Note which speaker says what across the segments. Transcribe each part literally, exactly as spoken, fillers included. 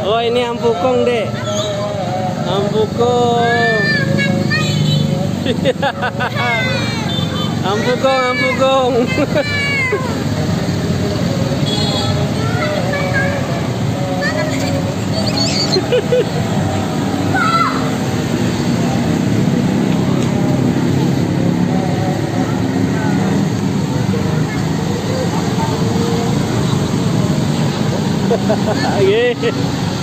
Speaker 1: Oh, ini ampukong, Dek. Ampukong. Ampukong, ampukong. Yeah.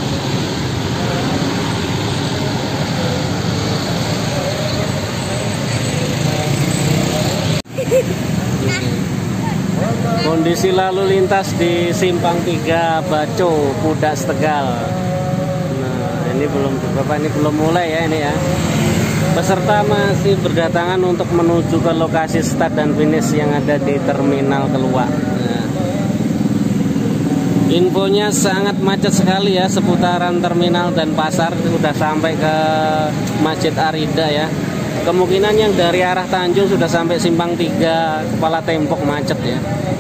Speaker 1: Kondisi lalu lintas di Simpang tiga Baco, Pudak Tegal. Nah, ini belum Bapak ini belum mulai ya ini ya. Peserta masih berdatangan untuk menuju ke lokasi start dan finish yang ada di Terminal Keluak. Nah, infonya sangat macet sekali ya seputaran terminal dan pasar. Sudah sampai ke Masjid Arida ya. Kemungkinan yang dari arah Tanjung sudah sampai Simpang tiga Kepala Tempok macet ya.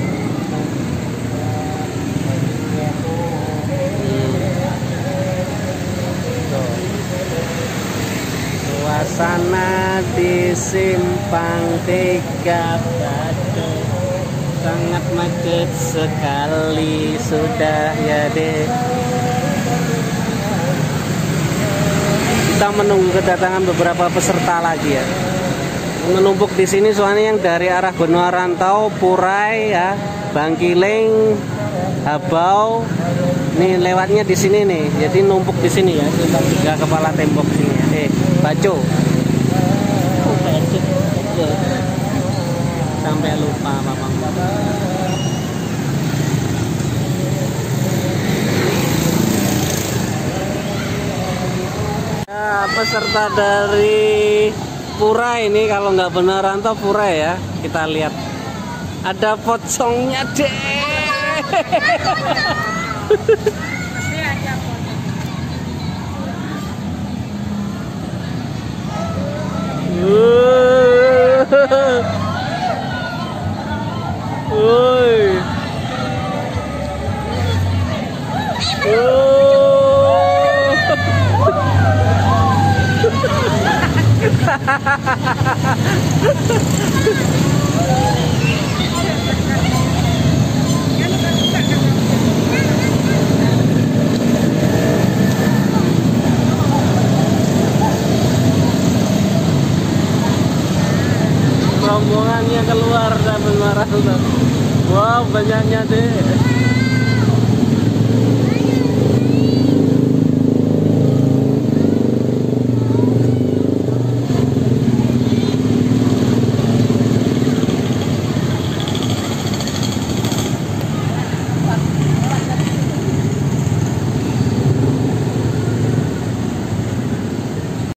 Speaker 1: Suasana di Simpang tiga Baco sangat macet sekali sudah ya deh. Kita menunggu kedatangan beberapa peserta lagi ya. Menumpuk di sini soalnya yang dari arah Benua Rantau, Purai ya, Bangkileng, Habau, nih lewatnya di sini nih. Jadi numpuk di sini ya, Simpang tiga Kepala Tembok sini ya. Eh, Baco. Oh, Baco. Sampai lupa Bapak. Ya, peserta dari Pura ini kalau nggak benar Rantau Pura ya, kita lihat ada pocongnya deh. Woi. Rombongannya keluar dan marah. Wow, banyaknya deh.